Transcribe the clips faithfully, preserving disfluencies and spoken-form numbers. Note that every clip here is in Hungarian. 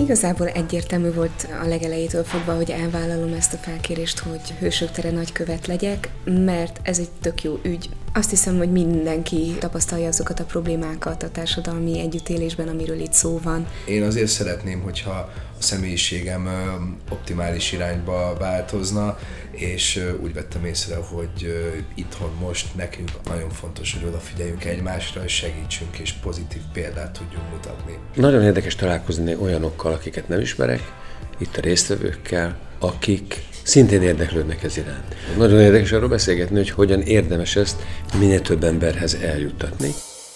Igazából egyértelmű volt a legelejétől fogva, hogy elvállalom ezt a felkérést, hogy Hősök tere nagykövet legyek, mert ez egy tök jó ügy. Azt hiszem, hogy mindenki tapasztalja azokat a problémákat a társadalmi együttélésben, amiről itt szó van. Én azért szeretném, hogyha a személyiségem optimális irányba változna, és úgy vettem észre, hogy itthon most nekünk nagyon fontos, hogy odafigyeljünk egymásra, és segítsünk, és pozitív példát tudjunk mutatni. Nagyon érdekes találkozni olyanokkal, akiket nem ismerek, itt a résztvevőkkel, akik szintén érdeklődnek ez iránt. Nagyon érdekes arról beszélgetni, hogy hogyan érdemes ezt minél több emberhez eljuttatni.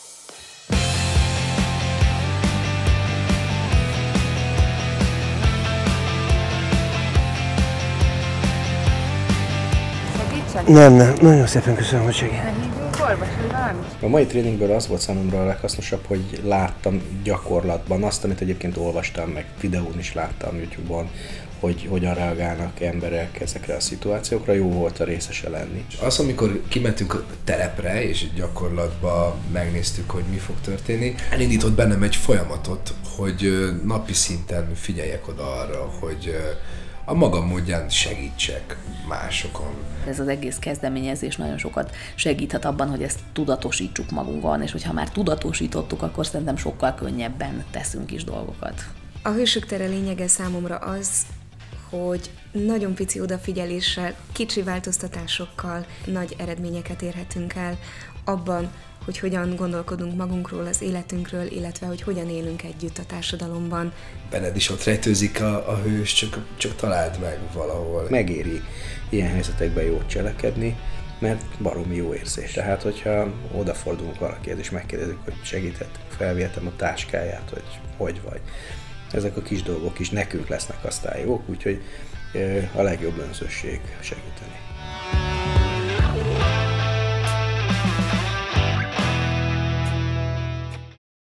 Nem, nem. Nagyon szépen köszönöm, hogy segít. A mai tréningből az volt számomra a leghasznosabb, hogy láttam gyakorlatban azt, amit egyébként olvastam, meg videón is láttam YouTube-on, hogy hogyan reagálnak emberek ezekre a szituációkra, jó volt a részese lenni. Az, amikor kimentünk a telepre, és gyakorlatban megnéztük, hogy mi fog történni, elindított bennem egy folyamatot, hogy napi szinten figyeljek oda arra, hogy a magam módján segítsek másokon. Ez az egész kezdeményezés nagyon sokat segíthet abban, hogy ezt tudatosítsuk magunkon, és hogyha már tudatosítottuk, akkor szerintem sokkal könnyebben teszünk is dolgokat. A Hősök tere lényege számomra az, hogy nagyon pici odafigyeléssel, kicsi változtatásokkal nagy eredményeket érhetünk el abban, hogy hogyan gondolkodunk magunkról, az életünkről, illetve hogy hogyan élünk együtt a társadalomban. Benned is ott rejtőzik a, a hős, csak, csak találd meg valahol. Megéri ilyen helyzetekben jót cselekedni, mert baromi jó érzés. Tehát, hogyha odafordulunk valakihez és megkérdezik, hogy segített, felvihetem a táskáját, hogy hogy vagy. Ezek a kis dolgok is nekünk lesznek aztán jók, úgyhogy a legjobb önzőség segíteni.